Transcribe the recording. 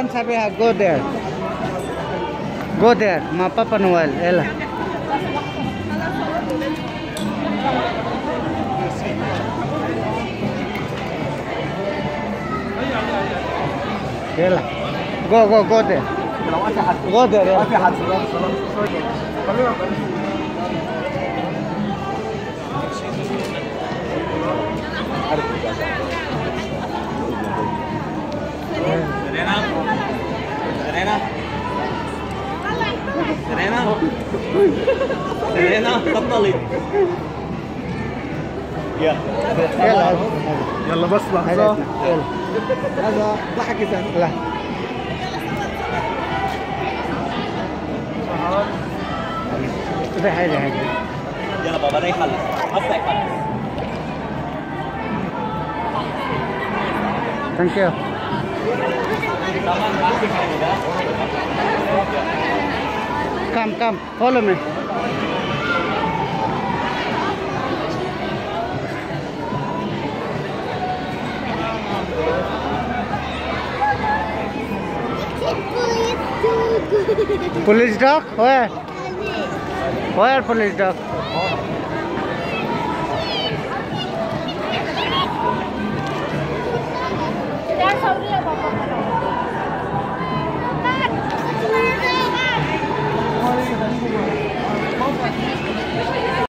Sabiha, go there. Go there. Ma Papa Noel. Ella. Ella. Go there. Go there. Serena, تفضلي. يلا بس لحظة. هذا ضحك لا. ده حاجة يلا بابا ده يخلص. هسه يخلص. Thank you. Come, follow me. Police dog? Where? Where police dog?